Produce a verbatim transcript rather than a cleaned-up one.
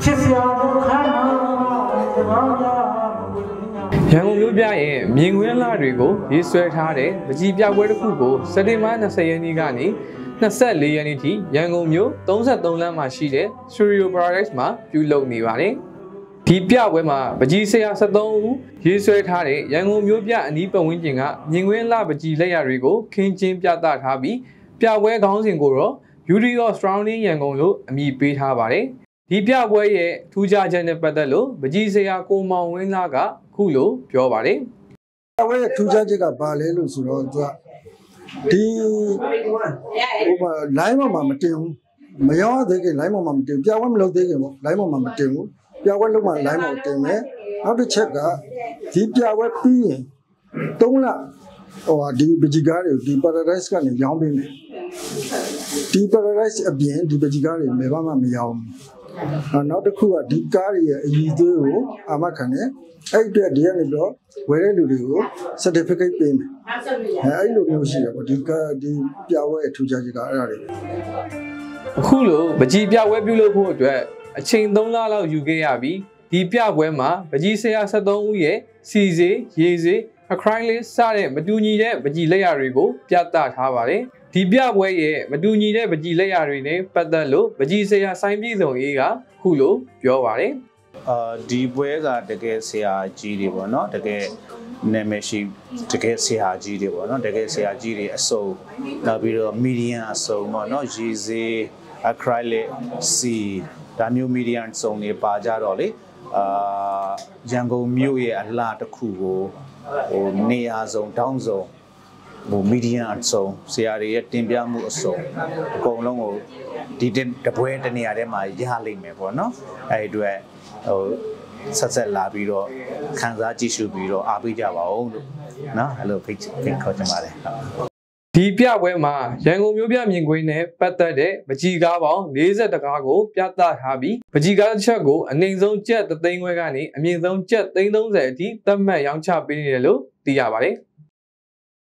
ရန်ကုန်မြို့ပြရဲ့မြင်ကွင်းလာတွေကိုရေးဆွဲထားတဲ့ပကြီးပြပွဲတစ်ခုကိုစက်တင်ဘာ၂၀ရက်နေ့ကနေ၂၄ရက်နေ့ထိရန်ကုန်မြို့၃၃လမ်းမှာရှိတဲ့ Studio Paradise မှာပြုလုပ်နေပါတယ်။ဒီပြပွဲမှာပကြီးဆရာ၁၃ဦးရေးဆွဲထားတဲ့ရန်ကုန်မြို့ပြအနီးပတ်ဝန်းကျင်ကမြင်ကွင်းလာပကြီးလက်ရာတွေကိုခင်းကျင်းပြသထားပြီးပြပွဲခေါင်းစဉ်ကိုတော့ Beauty of Surrounding ရန်ကုန်လို့အမည်ပေးထားပါတယ်။ဒီပြပွဲရဲ့ထူးခြားချက်နဲ့ပတ်သက်လို့ပကြီးဆရာကိုမောင်ဝင်းသားကခုလိုပြောပါတယ်။ပြပွဲရဲ့ထူးခြားချက်ကဘာလဲလို့ဆိုတော့သူကဒီဟိုမှာ line ပေါ်မှာမတင်ဘူး။မရောက်သေးခင် line ပေါ်မှာမတင်ပြပွဲမလုပ်သေးခင်ပေါ့ line ပေါ်မှာမတင်ဘူး။ပြပွဲလုပ်မှ line ပေါ်တင်မယ်။နောက်တစ်ချက်ကဒီပြပွဲပြီးရင်၃လဟိုဒီပကြီးကားတွေကိုဒီ Paradise ကနေရောင်းပေးမယ်။ဒီ Paradise အပြင်ဒီပကြီးကားတွေဘယ်မှမရောင်းဘူး။နောက်တစ်ခုကဒီကားတွေရဲ့အည်သွေးကိုအာမခံတယ်အဲ့အတွက်ဒီကနေတော့ဝယ်တဲ့လူတွေကို certificate ပေးမယ်အဲအဲ့လိုမျိုးရှိတယ်ပေါ့ဒီကဒီပြပွဲအထူးခြားချက်ကအဲ့ဒါတွေအခုလိုပကြီးပြပွဲပြုလုပ်ဖို့အတွက်အချိန်၃လလောက်ယူခဲ့ရပြီးဒီပြပွဲမှာပကြီးဆရာ၁၃ဦးရဲ့စီစေးရေစေးအခရိုင်လေးစတဲ့မတူညီတဲ့ပကြီးလက်ရာတွေကိုပြသထားပါတယ်ဒီပြပွဲရဲ့မတူညီတဲ့ပကြီးလက်ရာတွေနဲ့ပတ်သက်လို့ပကြီးဆရာစိုင်းပြည်စုံအေးကခုလိုပြောပါတယ်အာဒီပွဲကတကယ်ဆရာကြီးတွေပေါ့နော်တကယ်နာမည်ရှိတကယ်ဆရာကြီးတွေပေါ့နော်တကယ်ဆရာကြီးတွေအစုံနောက်ပြီးတော့ medium အစုံပေါ့နော်ရေစေး acrylic စီဒါမျိုး medium အစုံတွေပါကြတော့လေအာရန်ကုန်မြို့ရဲ့အလှတစ်ခုကိုဟိုနေရာစုံတောင်းစုံဟို medium အစုံဆရာတွေရဲ့တင်ပြမှုအစုံအကုန်လုံးကိုဒီတပွဲတနေရာထဲမှာရလိမ့်မယ်ပေါ့နော်အဲ့ဒီအတွက်ဟိုဆက်ဆက်လာပြီးတော့ခံစားကြည့်ရှုပြီးတော့အားပေးကြပါဦးလို့နော်အဲ့လိုဖိတ်ဖိတ်ခေါ်ချင်ပါတယ်ဒီပြပွဲမှာရန်ကုန်မြို့ပြမြင်ကွင်းနဲ့ပတ်သက်တဲ့ပကြီးကားပေါင်း၄၀တကားကိုပြသထားပြီးပကြီးကားတစ်ချက်ကိုအနှိမ်ဆုံးကျပ်၃သိန်းခွဲကနေအမြင့်ဆုံးကျပ်၃၃၀အထိသတ်မှတ်ရောင်းချပေးနေတယ်လို့သိရပါတယ်